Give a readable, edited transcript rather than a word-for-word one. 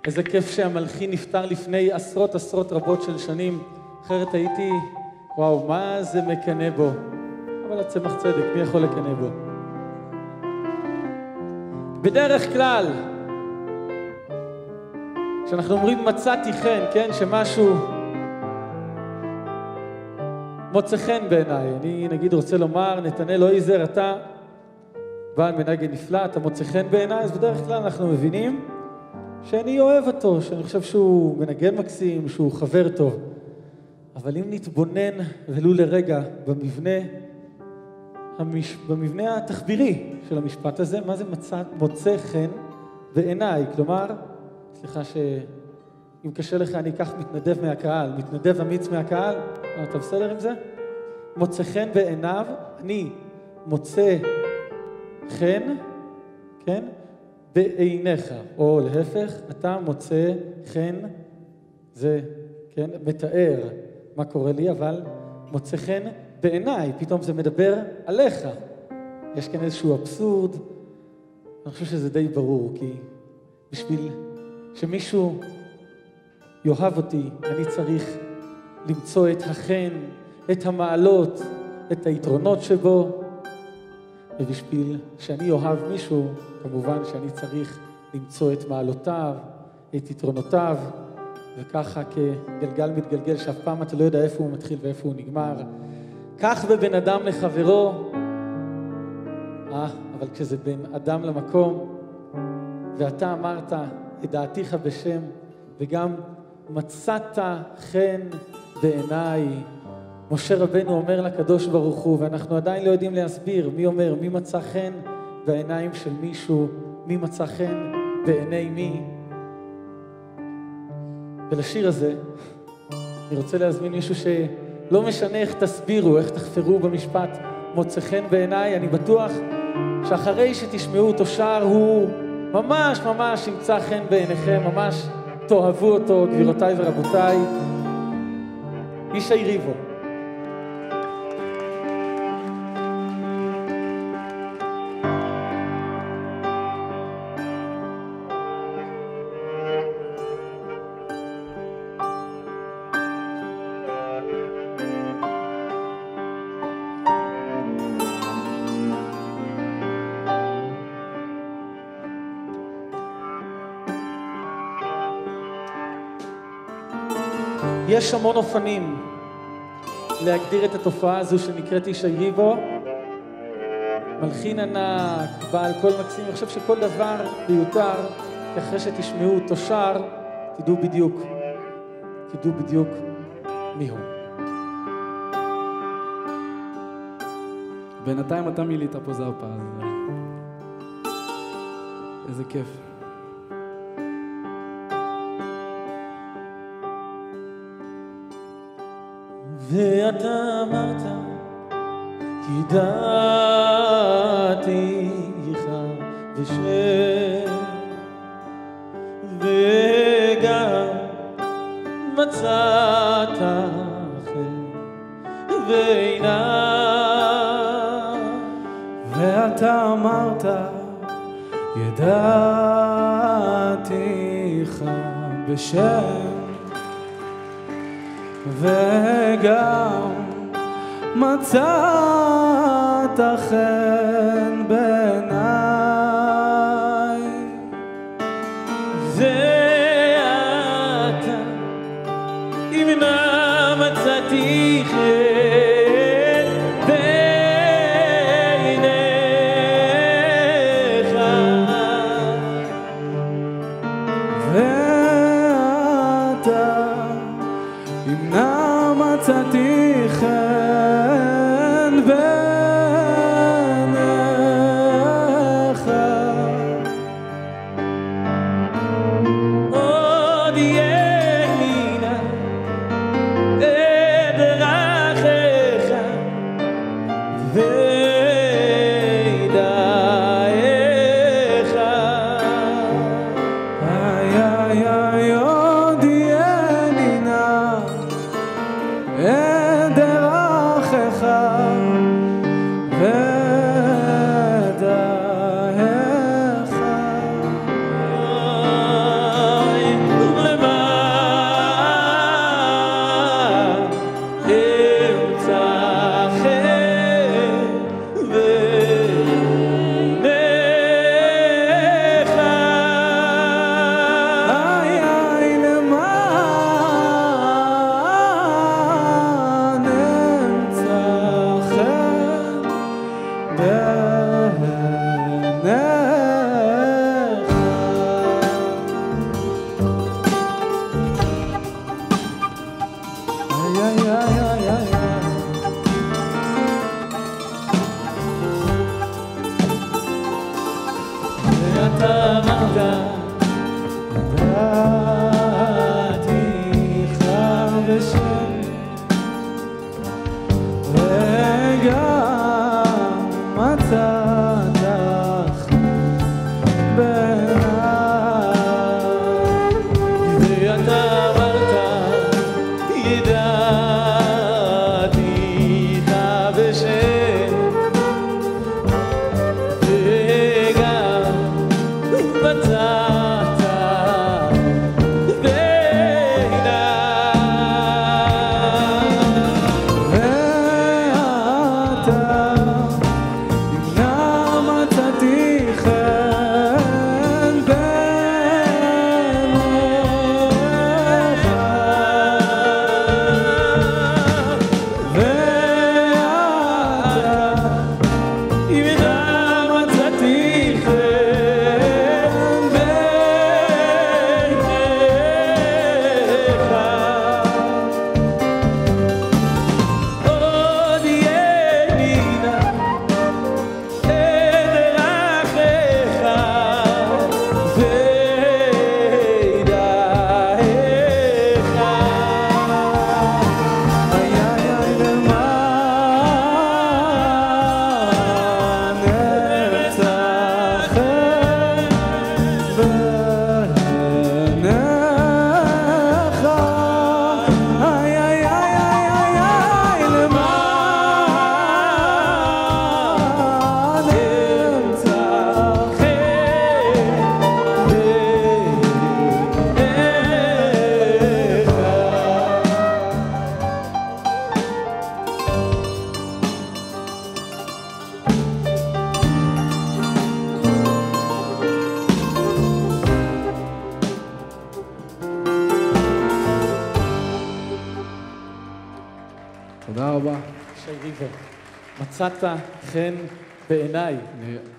איזה כיף שהמלחין נפטר לפני עשרות רבות של שנים, אחרת הייתי, וואו, מה זה מקנא בו? אבל הצמח צדק, מי יכול לקנא בו? בדרך כלל, כשאנחנו אומרים מצאתי חן, כן, שמשהו מוצא חן בעיניי, אני נגיד רוצה לומר, נתנאל אויזר, אתה בעל מנגן נפלא, אתה מוצא חן בעיניי, אז בדרך כלל אנחנו מבינים שאני אוהב אותו, שאני חושב שהוא מנגן מקסים, שהוא חבר טוב. אבל אם נתבונן ולו לרגע במבנה התחבירי של המשפט הזה, מה זה מוצא חן בעיניי? כלומר, סליחה שאם קשה לך אני אקח מתנדב מהקהל, מתנדב אמיץ מהקהל, אתה בסדר עם זה? מוצא חן בעיניו, אני מוצא חן, כן? בעיניך, או להפך, אתה מוצא חן, זה, כן, מתאר מה קורה לי, אבל מוצא חן בעיניי, פתאום זה מדבר עליך. יש כאן איזשהו אבסורד, אני חושב שזה די ברור, כי בשביל שמישהו יאהב אותי, אני צריך למצוא את החן, את המעלות, את היתרונות שבו, ובשביל שאני אוהב מישהו, כמובן שאני צריך למצוא את מעלותיו, את יתרונותיו, וככה כגלגל מתגלגל שאף פעם אתה לא יודע איפה הוא מתחיל ואיפה הוא נגמר. כך בבן אדם לחברו, אבל כשזה בין אדם למקום, ואתה אמרת את דעתיך בשם, וגם מצאת חן בעיניי, משה רבנו אומר לקדוש ברוך הוא, ואנחנו עדיין לא יודעים להסביר מי אומר, מי מצא חן בעיניים של מישהו, מי מצא חן בעיני מי. ולשיר הזה אני רוצה להזמין מישהו שלא משנה איך תסבירו, איך תחפרו במשפט מוצא חן בעיניי, אני בטוח שאחרי שתשמעו אותו שר הוא ממש ימצא חן בעיניכם, ממש תאהבו אותו, גבירותיי ורבותיי. ישי ריבו. יש המון אופנים להגדיר את התופעה הזו שנקראת ישי ריבו. מלחין ענק, בעל קול מקסים, אני חושב שכל דבר מיותר, כי אחרי שתשמעו אותו שר, תדעו בדיוק מי הוא. בינתיים אתה מילאת פה זרפה, אז איזה כיף. ואתה אמרת, ידעתיך בשם, וגם מצאת חן בעיניי. ואתה אמרת, ידעתיך בשם, וגם מצאת חן בעיניי. ואתה, אם מה מצאתי חן בעיניך, ואתה, אם מצאתי חן בעיניך, עוד ימינה אדרכך רבה. שי ריבר, מצאת חן בעיניי.